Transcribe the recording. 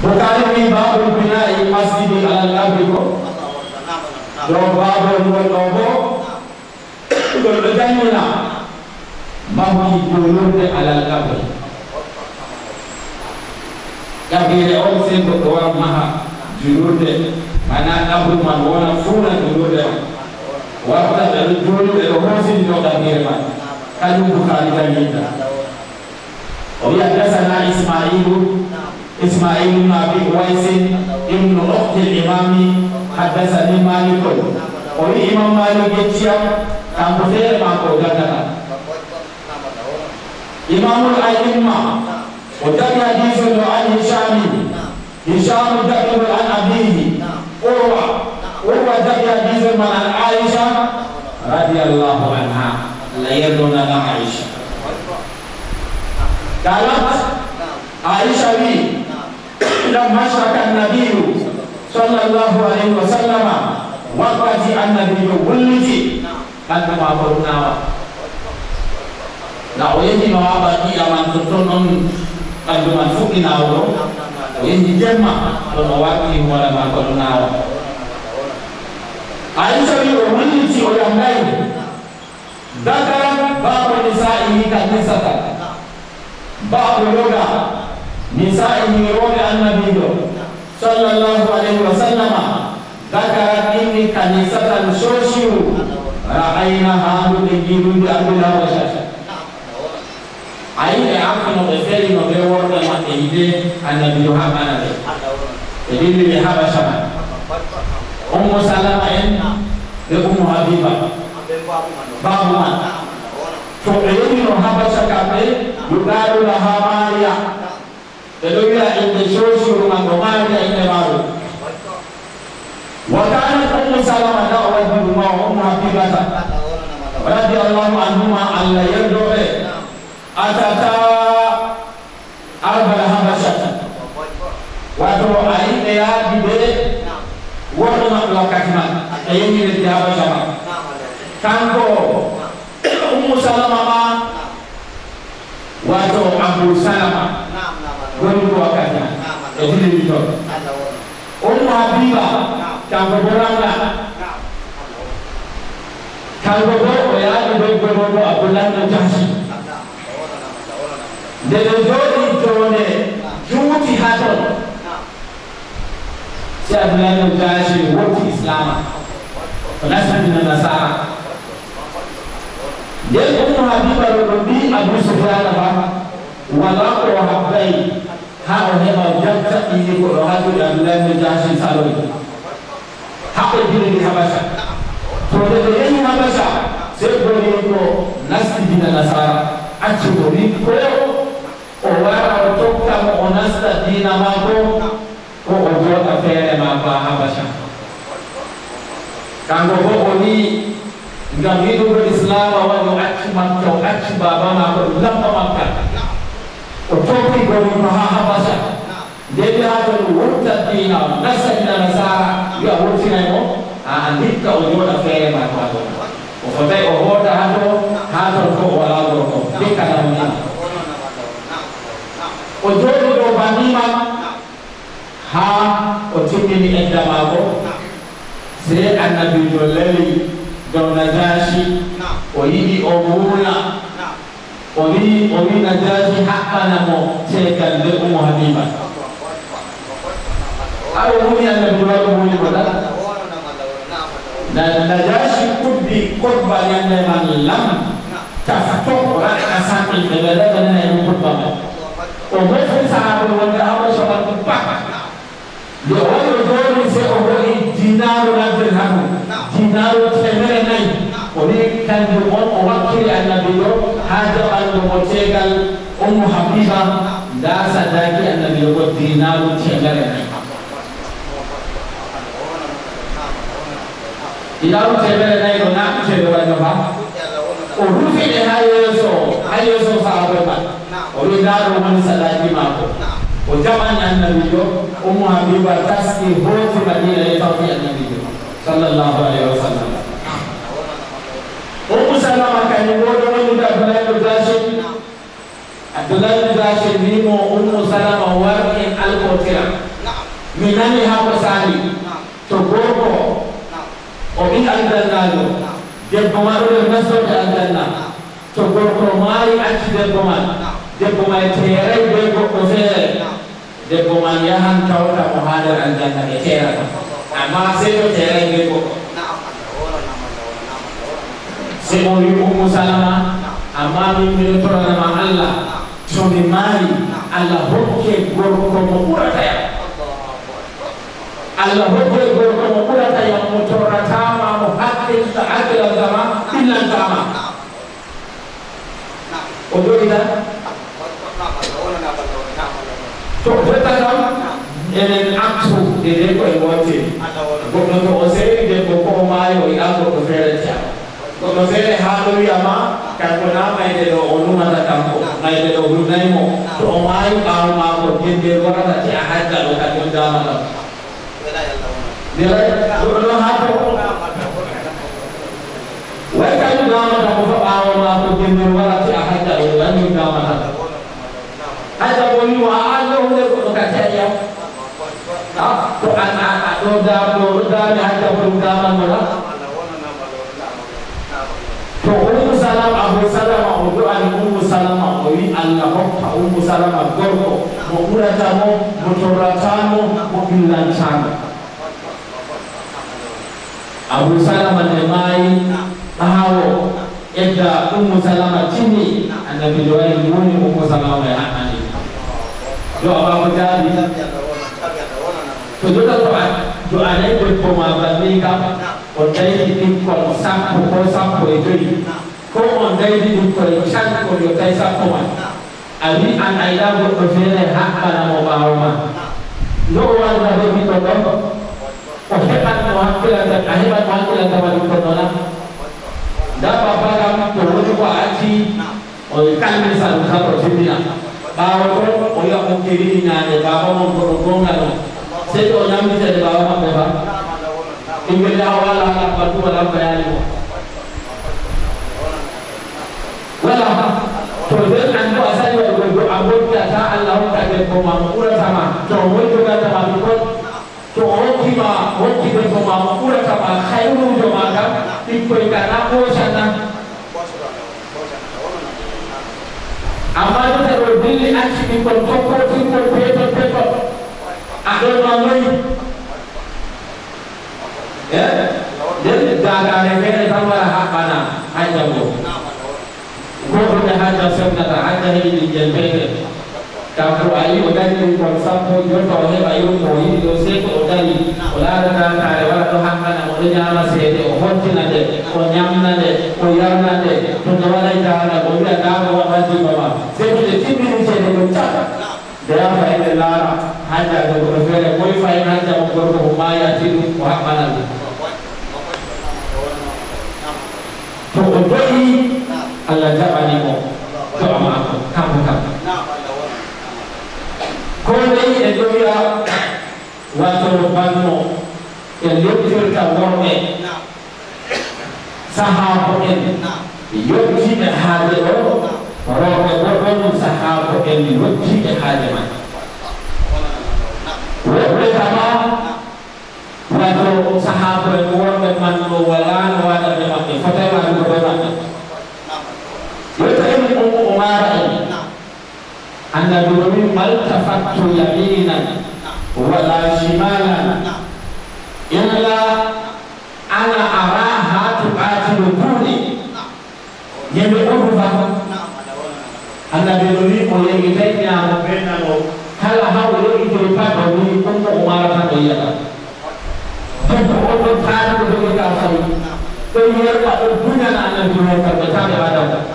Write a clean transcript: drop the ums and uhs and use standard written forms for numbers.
Bukhari ni babul bina'i masjidi al-qabri ko do babul lobo do janina mahi dulurde al-qabri kabire on sen ko wa maha dulurde mana qabru man wona funa dulurde warta da dulurde do hosi do kabire man kadu Bukhari janina o ya dasana إسماعيل بن أبي أويس ابن أخت الإمام حدثني مالك وإمام مالك يتشيم كان بخير ما قدرنا إمام الأئمة وجاء حديث عن هشام ذكر عن أبيه وجاء حديث عن عائشة رضي الله عنها لا يرضون عائشة قالت عائشة بي لما شك النبي صلى الله عليه وسلم وقت النبي ولد كان ما قلنا لا ويجي ما بقي أمان تطلون كان ما فوقنا ولو ويجي جمع لما وقت ولا ما قلنا عائشة بي ولد ويوم ليل ذكر باب نسائه كنسة باب لغة نسائه رول النبي صلى الله عليه وسلم ذكرت إني كنيسة شوشيو رأيناها تجيب بأبلا وشاشة أين أعقل بفعل مبيور لما تهيدي النبي حمانا تجيب لها بشما أم سلمة لأم حبيبة بابما تعلم حبشة كبير يقال لها ماريا Elogia in the social room and Romania in the Maru. وكانت أم سلمة دعوة بما أم حبيبة رضي الله عنهما ألا يرجو أتتا أربع حبشة وتو أين يا بيبي ورنا لوكاتنا أيني للحبشة كانكو أم سلمة وتو أبو سلمة Guru wakanya, jadi itu. Habiba, kalau berangkat, kalau berdoa ya berdoa Abdullah bin Jahshi. Dari jodi juti haton. Si Abdullah bin Jahshi waktu Islam, penasihat dengan Nasara. Dia Habiba berdoa Abu Sufyan apa? Walau wahabai hak orang jatuh ini kalau hadu dan lain menjadi saloi hak ini di Habasha. Kalau ini Habasha, sebelum itu nasi di Nasara, acuh itu orang untuk kamu nasi di nama itu, orang affair apa Habasha. Kalau ini enggak hidup berislam awal acuh macam acuh bapa macam lama macam. Utopi gori Habasha. Jadi ada wujud dina nasa dina Nasara ya wujud namo andika ujoda fere matwa. Ufotai ohoda hado ko wala ko dika na muna. Ujoda do banima ha otimi endamago se annabi jolali do najashi oyidi omuna Omi Najashi hakana mo cekal le Ummu Habiba. Ayo muni anda dua muni pada. Dan Najashi kudi korban yang memang lam cafatok orang asal berbeda dengan yang korban. Orang pun sangat berwanda awal soal tempat. Dia orang orang se orang dinar dan dirham, dinar temere nai. Oni kan orang kiri Nabi yo haja al mocegal Ummu Habiba da sadaki Nabi yo dinaru temere. Dinaru temere nai ko nak temere no ba. O rufi de hayo so sahabat. O dinaru man sadaki mako. O zaman Nabi yo Ummu Habiba taski hoti Madinah ya tawfi Nabi yo sallallahu alaihi wasallam. Ummu Salamah kan bodo menuda Abdullah bin Jahshi ni mo Ummu Salamah warqin al-qutira nani ha ko sali to gorko o bi aljanna debbo ma ɗo nasorde aljanna to gorko maayi acci debbo man debbo may teeray be goɗɗo feere debbo man yahan tawta mo ha nder aljanna ɓe teerata amma sey to teeray be goɗɗo sey o wi Ummu Salama amma min miɗo toranama Allah to mi maari Allah hokke gorko mo ɓurata yam Allah hokke gorko mo ɓurata yam mo torratama mo haqqilantama ɓillantama o joɗita to jotta kam enen aktu dede koye wontiri goɗɗo to o seeri debbo ko o maayi o yiɗa goɗɗo feere tiyama goɗɗo feere haa ɗo wiyama kanko na mayde ɗo o numata kanko mayde ɗo hurnaymo to o maayi ɓaawo maako dende warata ti a hajja ɗo kañum damata goɗɗo haa to way kañum damata ko fa ɓaawo maako dende warati a hajja ɗo kañum damata hajja ko wimo a allo hunde goɗɗo kati a ƴam to a ɗo daami hajja ko ɗum damanmoɗa to Ummu Salama Abu Salama o do'ani Ummu Salama o wi Allah hokka Ummu Salama gorko mo ɓuratamo mo torratamo mo ɓillantamo Abu Salama nde maayi ɓaawo edda Ummu Salama tini annabi ɗo wari woni Ummu Salama e haɗɗani do abako jaabi to jota to anayi debbo ma banni kam on daydi ɗikkon sappo ko sappo e joyi ko on daydi ɗikkoye cankon yo tawi sappo man a wi an a yiɗa goɗɗo feere haɓɓanamo ɓaawo ma no o walla heɓiɗo ɗon o heɓatmo hakkilanta a heɓatmo hakkilantama ɗum ɗon nona nda baba kam to woni ko a acci o kalmisa ɗum tan o timmina ɓaawo ton o yiya o keriɗi ñaande baba mon koɗo gonga ɗon sey to o ñammitede ɓaawo maɓɓe ba ɓingel yaha wala ala bantu wala bayani mo wala to den an ko asali wa go aboti ata Allah hokka debbo ma mo ɓuratama to o woytogatama bikon to o hokki debbo ma mo ɓuratama hayrujo maga ɓikkoy kana ɓocanna amma jota ɗo dilli acci ɓikkon tokkotinkon peton peton aɗon ma noyi den dagane fere tan wara haɓɓana hajja go goɗɗo hajja semnata hajja heɓi ɓinguel petel kanko a yi o dari ɗum kon sappo jonta o heɓa yummo o yiɗi ɗo sey ko o dari o laarata kare wara ɗo haɓɓana oɗo ñama seede o hottina nde o ñamna nde o yarna nde to nde waɗay dara o wiya dama waɗandimama sey to nde timmini ceede ɗum tan nde yafa ene laara hajja de goɗɗo feere koye fayin hajja mo gorko ko mayati ɗum o haɓɓana ɗum to o do'i Allah jaɓani mo do'a maako kanko kam ko ley e ɗo wiya wato banno e yettirta worɓe sahabo en yettiɓe haaje ɗo rewɓe goɗɗon sahabo en yettiɓe haaje man woɓɓe kama wato sahabo en worɓe man ɗo wala no waɗaɓe maɓɓe fotay waɗugo ɓe maɓɓe yetta en Ummu Umara en annabi o wi maltafattu yaminan wala shimalan illa ana araha tuqatilu duni yemɓe ɗoɗufa annabi o wi o yegitay ñaamo ɓennano kala ha o yegitoy pat o wi Ummu Umara tan o yiyata debbo on ɗon taani ɗo jogi ka fayi ɗo yerɓa ɗo duñana annabi o kamɓe taɓe adama